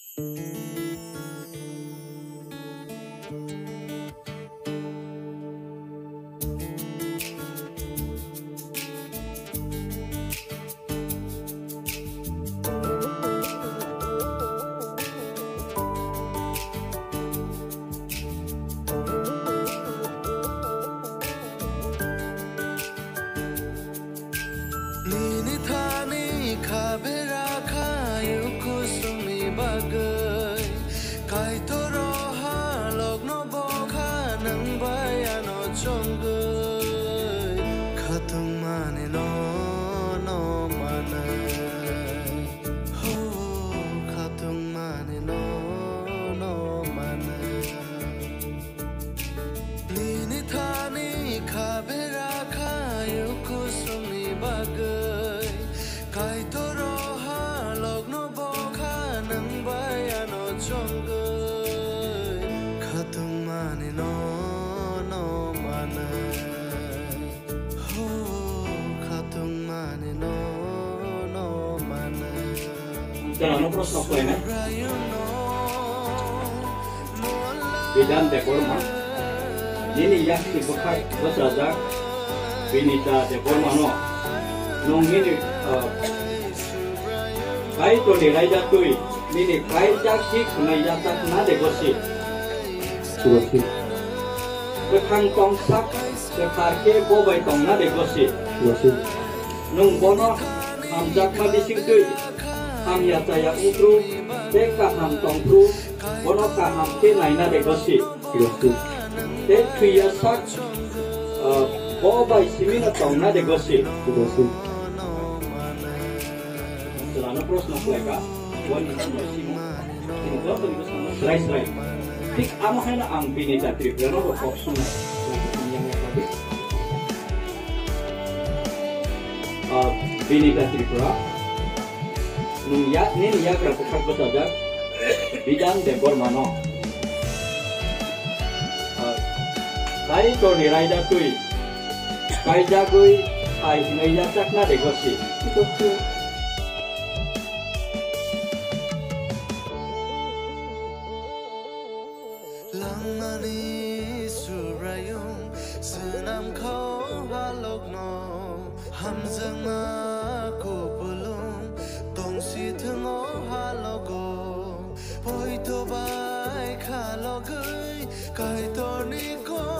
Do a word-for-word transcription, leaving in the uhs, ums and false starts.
Nini thani khabera khayu kusumi bagai kai to roha logno bokha nang bayano chonggai khatung mane no no mane ho khatung mane no no mane Nini thani khabera khayu kusumi bagai kai to roha logno bokha nang bayano chonggai khatung mane no no mane ho khatung mane no no mane Jangan lupa subscribe ya. Bidan Dekorma. Ini yang dibuka bersaja. Binita Dekorma no. Nong ini kai to ni raja tui. Ini kai jak si kunai jak na dekosi. Suasi. Bekang tong sak sekarke bobai tong na dekosi. Suasi. Nong bono am jak ma dising tui. Ham ya saya utru, deka ham tongtru, bono ka ham ke naina dekosi. Suasi. Dek tuya sak, bobai simina tongna dekosi. Suasi. Selana pros nak leka, wan itu masih mu, ini kau tu itu sama serai serai. Tik amo hena am binita tripleno ro option yang tadi. Binita tripura. Nung ya nin ya kerapukak bersaja bidan Dekorma no. Kai to nirai da tui, kai jagui, kai hinai ya cakna dekosi. Itu tu. Langmani surayung senam kau halokno hamzang aku belum tongsi tengo halogo poi to bai khalogai kai to ni ko